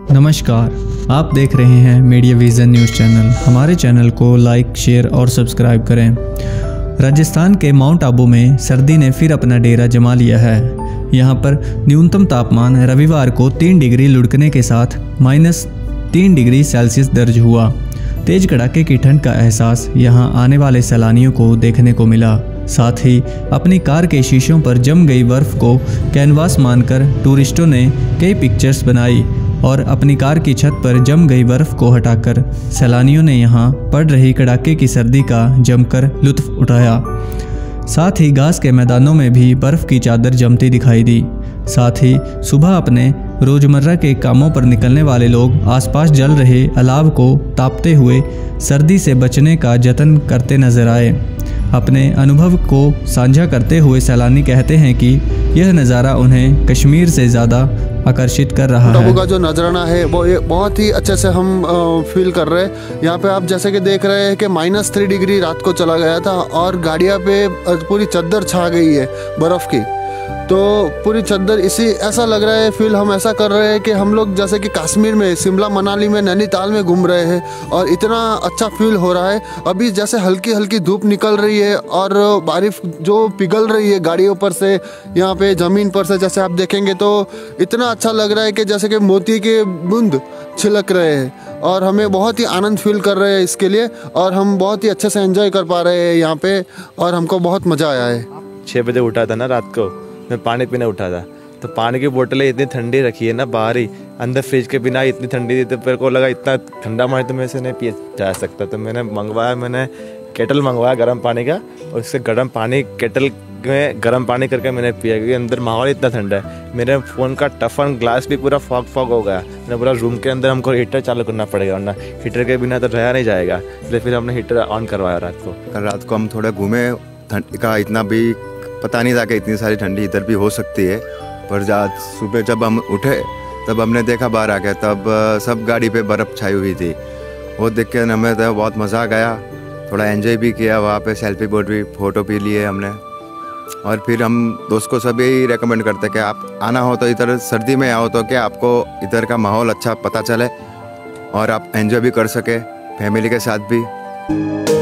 नमस्कार, आप देख रहे हैं मीडिया विजन न्यूज़ चैनल। हमारे चैनल को लाइक, शेयर और सब्सक्राइब करें। राजस्थान के माउंट आबू में सर्दी ने फिर अपना डेरा जमा लिया है। यहां पर न्यूनतम तापमान रविवार को 3 डिग्री लुढ़कने के साथ -3 डिग्री सेल्सियस दर्ज हुआ। तेज कड़ाके की ठंड का एहसास यहां आने वाले सैलानियों को देखने को मिला। साथ ही अपनी कार के शीशों पर जम गई बर्फ को कैनवास मानकर टूरिस्टों ने कई पिक्चर्स बनाई और अपनी कार की छत पर जम गई बर्फ को हटाकर सैलानियों ने यहां पड़ रही कड़ाके की सर्दी का जमकर लुत्फ उठाया। साथ ही घास के मैदानों में भी बर्फ़ की चादर जमती दिखाई दी। साथ ही सुबह अपने रोज़मर्रा के कामों पर निकलने वाले लोग आसपास जल रहे अलाव को तापते हुए सर्दी से बचने का जतन करते नजर आए। अपने अनुभव को साझा करते हुए सैलानी कहते हैं कि यह नज़ारा उन्हें कश्मीर से ज़्यादा आकर्षित कर रहा है। का जो नजराना है वो बहुत ही अच्छे से हम फील कर रहे हैं। यहाँ पे आप जैसे कि देख रहे हैं कि -3 डिग्री रात को चला गया था और गाड़ियाँ पे पूरी चद्दर छा गई है बर्फ़ की। तो पूरी चद्दर ऐसा लग रहा है, फील हम ऐसा कर रहे हैं कि हम लोग जैसे कि कश्मीर में, शिमला मनाली में, नैनीताल में घूम रहे हैं और इतना अच्छा फील हो रहा है। अभी जैसे हल्की हल्की धूप निकल रही है और बारिश जो पिघल रही है गाड़ियों पर से, यहाँ पे ज़मीन पर से जैसे आप देखेंगे तो इतना अच्छा लग रहा है कि जैसे कि मोती के बूंद छिलक रहे हैं और हमें बहुत ही आनंद फील कर रहे हैं इसके लिए और हम बहुत ही अच्छे से एंजॉय कर पा रहे हैं यहाँ पे और हमको बहुत मज़ा आया है। 6 बजे उठा था ना रात को, मैं पानी पीने उठा था तो पानी की बोतलें इतनी ठंडी रखी है ना बाहर ही, अंदर फ्रिज के बिना इतनी ठंडी थी तो मेरे को लगा इतना ठंडा पानी तो मेरे से नहीं पिया जा सकता। तो मैंने केटल मंगवाया गर्म पानी का और उससे गर्म पानी केटल में गर्म पानी करके मैंने पिया क्योंकि अंदर माहौल इतना ठंडा है। मेरे फ़ोन का टफन ग्लास भी पूरा फॉग हो गया। मैंने पूरा रूम के अंदर हमको हीटर चालू करना पड़ेगा वरना हीटर के बिना तो रहा नहीं जाएगा, इसलिए फिर हमने हीटर ऑन करवाया रात को। कल रात को हम थोड़ा घूमे, ठंड का इतना भी पता नहीं था कि इतनी सारी ठंडी इधर भी हो सकती है। पर आज सुबह जब हम उठे तब हमने देखा बाहर आ गया, तब सब गाड़ी पे बर्फ़ छाई हुई थी। वो देख के हमें तो बहुत मज़ा आ गया, थोड़ा एंजॉय भी किया वहाँ पे, सेल्फी बोर्ड भी, फ़ोटो भी लिए हमने। और फिर हम दोस्त को सब यही रेकमेंड करते कि आप आना हो तो इधर सर्दी में आओ तो कि आपको इधर का माहौल अच्छा पता चले और आप एंजॉय भी कर सके फैमिली के साथ भी।